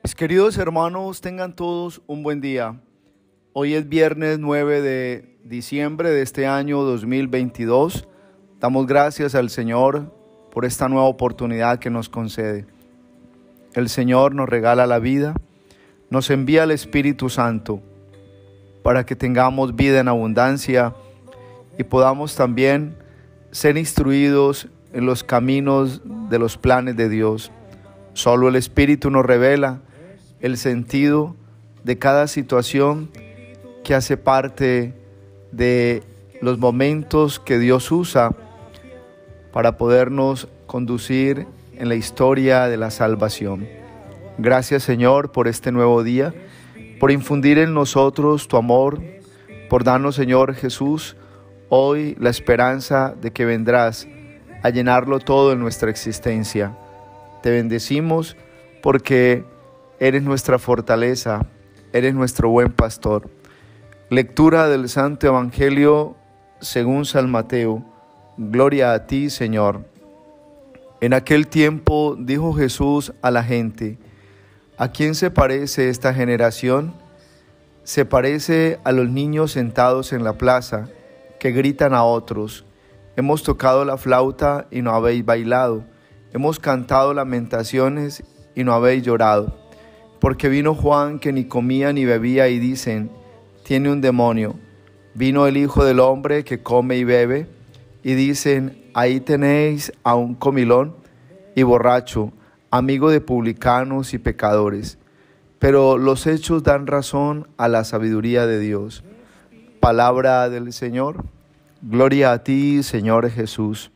Mis queridos hermanos, tengan todos un buen día. Hoy es viernes 9 de diciembre de este año 2022. Damos gracias al Señor por esta nueva oportunidad que nos concede. El Señor nos regala la vida, nos envía el Espíritu Santo para que tengamos vida en abundancia y podamos también ser instruidos en los caminos de los planes de Dios. Solo el Espíritu nos revela el sentido de cada situación que hace parte de los momentos que Dios usa para podernos conducir en la historia de la salvación. Gracias, Señor, por este nuevo día, por infundir en nosotros tu amor, por darnos, Señor Jesús, hoy la esperanza de que vendrás a llenarlo todo en nuestra existencia. Te bendecimos porque eres nuestra fortaleza, eres nuestro buen pastor. Lectura del Santo Evangelio según San Mateo. Gloria a ti, Señor. En aquel tiempo dijo Jesús a la gente: ¿a quién se parece esta generación? Se parece a los niños sentados en la plaza, que gritan a otros: hemos tocado la flauta y no habéis bailado, hemos cantado lamentaciones y no habéis llorado. Porque vino Juan, que ni comía ni bebía, y dicen: tiene un demonio. Vino el Hijo del Hombre, que come y bebe, y dicen: ahí tenéis a un comilón y borracho, amigo de publicanos y pecadores. Pero los hechos dan razón a la sabiduría de Dios. Palabra del Señor. Gloria a ti, Señor Jesús.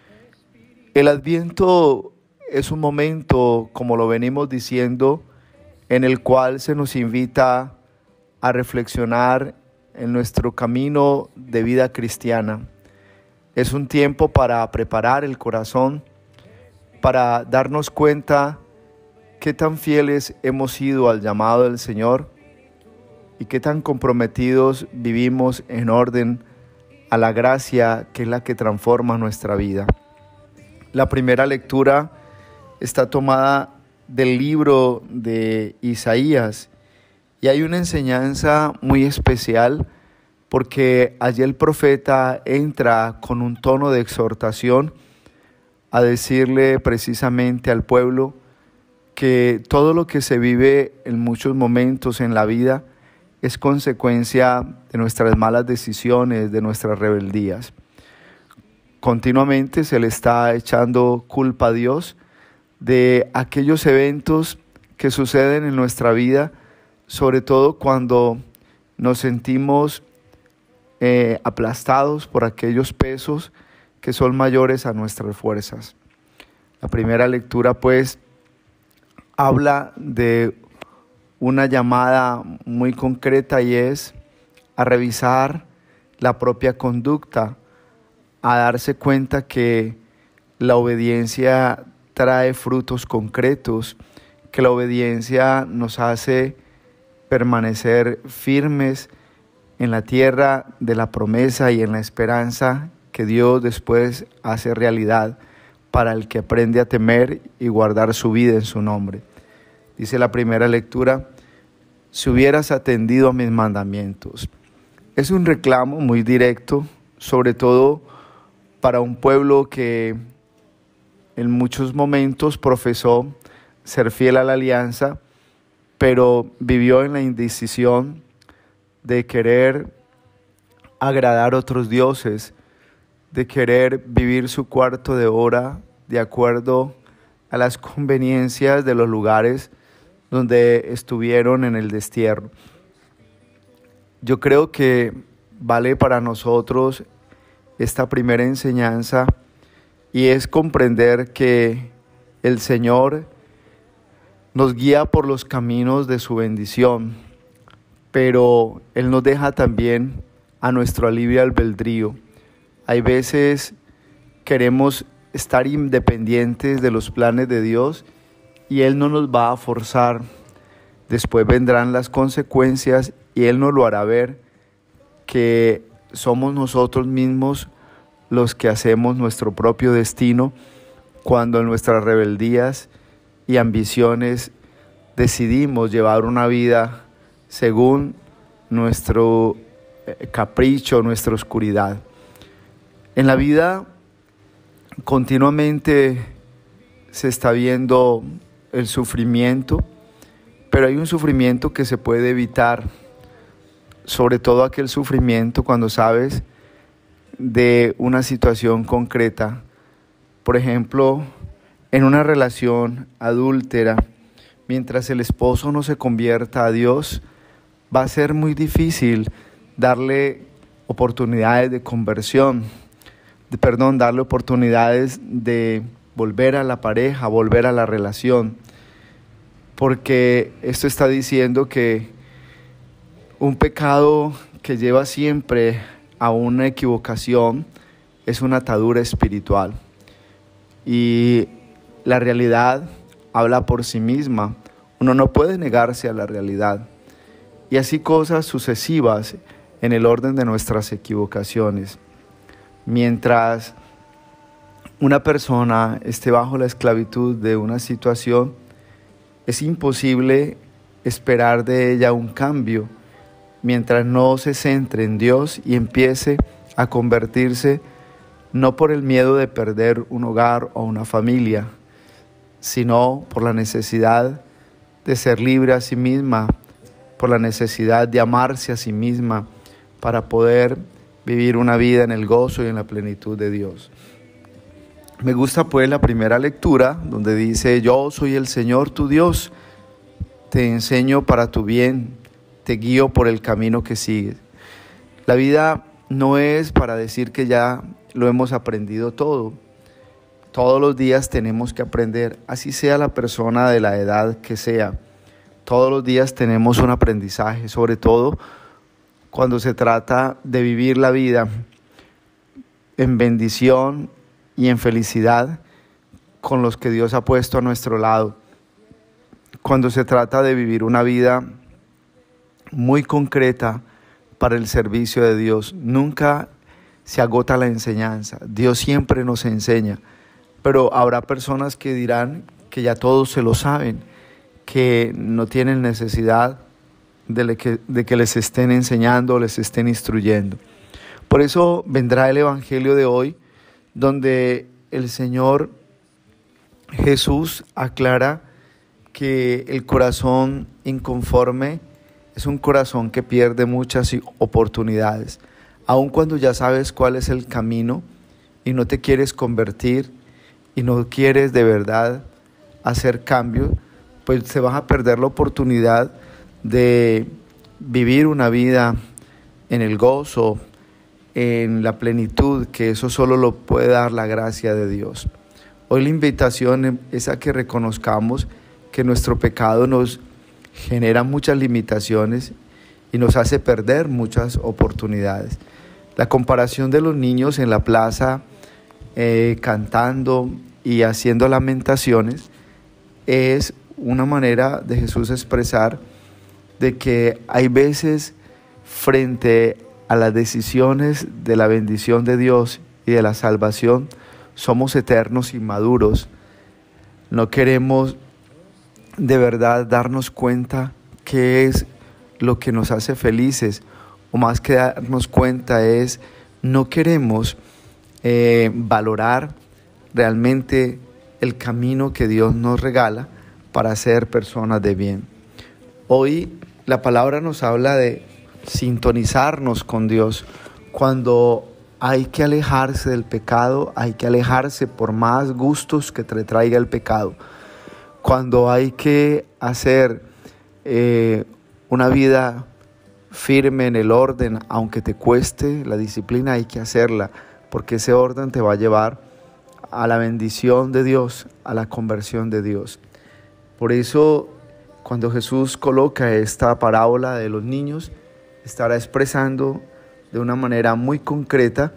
El Adviento es un momento, como lo venimos diciendo, en el cual se nos invita a reflexionar en nuestro camino de vida cristiana. Es un tiempo para preparar el corazón, para darnos cuenta qué tan fieles hemos sido al llamado del Señor y qué tan comprometidos vivimos en orden a la gracia que es la que transforma nuestra vida. La primera lectura está tomada del libro de Isaías y hay una enseñanza muy especial porque allí el profeta entra con un tono de exhortación a decirle precisamente al pueblo que todo lo que se vive en muchos momentos en la vida es consecuencia de nuestras malas decisiones, de nuestras rebeldías. Continuamente se le está echando culpa a Dios de aquellos eventos que suceden en nuestra vida, sobre todo cuando nos sentimos aplastados por aquellos pesos que son mayores a nuestras fuerzas. La primera lectura, pues, habla de una llamada muy concreta y es a revisar la propia conducta, a darse cuenta que la obediencia trae frutos concretos, que la obediencia nos hace permanecer firmes en la tierra de la promesa y en la esperanza que Dios después hace realidad para el que aprende a temer y guardar su vida en su nombre. Dice la primera lectura: si hubieras atendido a mis mandamientos. Es un reclamo muy directo, sobre todo para un pueblo que en muchos momentos profesó ser fiel a la alianza, pero vivió en la indecisión de querer agradar a otros dioses, de querer vivir su cuarto de hora de acuerdo a las conveniencias de los lugares donde estuvieron en el destierro. Yo creo que vale para nosotros esta primera enseñanza y es comprender que el Señor nos guía por los caminos de su bendición, pero Él nos deja también a nuestro libre albedrío. Hay veces queremos estar independientes de los planes de Dios y Él no nos va a forzar. Después vendrán las consecuencias y Él nos lo hará ver que somos nosotros mismos los que hacemos nuestro propio destino cuando en nuestras rebeldías y ambiciones decidimos llevar una vida según nuestro capricho, nuestra oscuridad. En la vida continuamente se está viendo el sufrimiento, pero hay un sufrimiento que se puede evitar, sobre todo aquel sufrimiento cuando sabes de una situación concreta. Por ejemplo, en una relación adúltera, mientras el esposo no se convierta a Dios, va a ser muy difícil darle oportunidades de conversión, darle oportunidades de volver a la pareja, volver a la relación, porque esto está diciendo que un pecado que lleva siempre a una equivocación es una atadura espiritual, y la realidad habla por sí misma. Uno no puede negarse a la realidad, y así cosas sucesivas en el orden de nuestras equivocaciones. Mientras una persona esté bajo la esclavitud de una situación, es imposible esperar de ella un cambio, mientras no se centre en Dios y empiece a convertirse no por el miedo de perder un hogar o una familia, sino por la necesidad de ser libre a sí misma, por la necesidad de amarse a sí misma para poder vivir una vida en el gozo y en la plenitud de Dios. Me gusta pues la primera lectura donde dice: yo soy el Señor tu Dios, te enseño para tu bien, te guío por el camino que sigues. La vida no es para decir que ya lo hemos aprendido todo. Todos los días tenemos que aprender, así sea la persona de la edad que sea. Todos los días tenemos un aprendizaje, sobre todo cuando se trata de vivir la vida en bendición y en felicidad con los que Dios ha puesto a nuestro lado. Cuando se trata de vivir una vida muy concreta para el servicio de Dios, nunca se agota la enseñanza. Dios siempre nos enseña, pero habrá personas que dirán que ya todos se lo saben, que no tienen necesidad de que les estén enseñando, les estén instruyendo. Por eso vendrá el Evangelio de hoy, donde el Señor Jesús aclara que el corazón inconforme es un corazón que pierde muchas oportunidades. Aun cuando ya sabes cuál es el camino y no te quieres convertir y no quieres de verdad hacer cambios, pues se vas a perder la oportunidad de vivir una vida en el gozo, en la plenitud, que eso solo lo puede dar la gracia de Dios. Hoy la invitación es a que reconozcamos que nuestro pecado nos genera muchas limitaciones y nos hace perder muchas oportunidades. La comparación de los niños en la plaza cantando y haciendo lamentaciones es una manera de Jesús expresar de que hay veces frente a las decisiones de la bendición de Dios y de la salvación somos eternos y maduros. No queremos de verdad darnos cuenta qué es lo que nos hace felices, o más que darnos cuenta no queremos valorar realmente el camino que Dios nos regala para ser personas de bien. Hoy la palabra nos habla de sintonizarnos con Dios. Cuando hay que alejarse del pecado, hay que alejarse por más gustos que te traiga el pecado. Cuando hay que hacer una vida firme en el orden, aunque te cueste la disciplina, hay que hacerla, porque ese orden te va a llevar a la bendición de Dios, a la conversión de Dios. Por eso, cuando Jesús coloca esta parábola de los niños, estará expresando de una manera muy concreta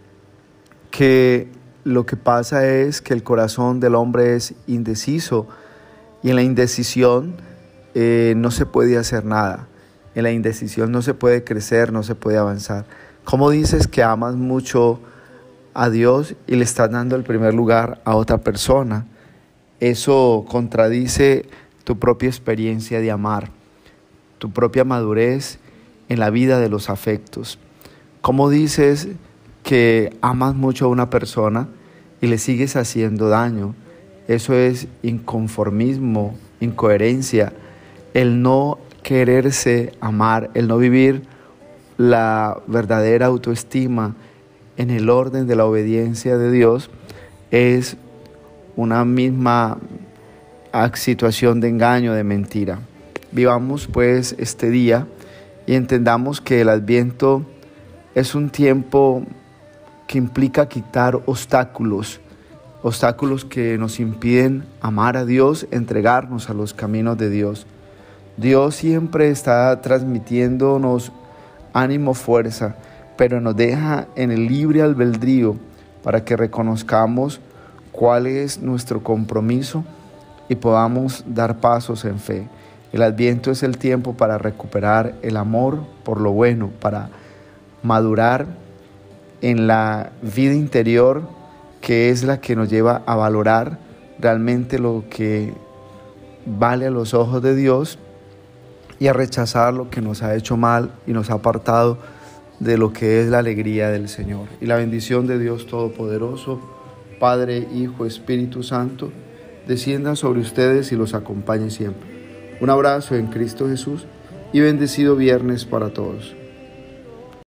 que lo que pasa es que el corazón del hombre es indeciso, y en la indecisión no se puede hacer nada. En la indecisión no se puede crecer, no se puede avanzar. ¿Cómo dices que amas mucho a Dios y le estás dando el primer lugar a otra persona? Eso contradice tu propia experiencia de amar, tu propia madurez en la vida de los afectos. ¿Cómo dices que amas mucho a una persona y le sigues haciendo daño? Eso es inconformismo, incoherencia, el no quererse amar, el no vivir la verdadera autoestima en el orden de la obediencia de Dios, es una misma situación de engaño, de mentira. Vivamos pues este día y entendamos que el Adviento es un tiempo que implica quitar obstáculos que nos impiden amar a Dios, entregarnos a los caminos de Dios. Dios siempre está transmitiéndonos ánimo, fuerza, pero nos deja en el libre albedrío para que reconozcamos cuál es nuestro compromiso y podamos dar pasos en fe. El Adviento es el tiempo para recuperar el amor por lo bueno, para madurar en la vida interior, que es la que nos lleva a valorar realmente lo que vale a los ojos de Dios y a rechazar lo que nos ha hecho mal y nos ha apartado de lo que es la alegría del Señor. Y la bendición de Dios Todopoderoso, Padre, Hijo, Espíritu Santo, descienda sobre ustedes y los acompañe siempre. Un abrazo en Cristo Jesús y bendecido viernes para todos.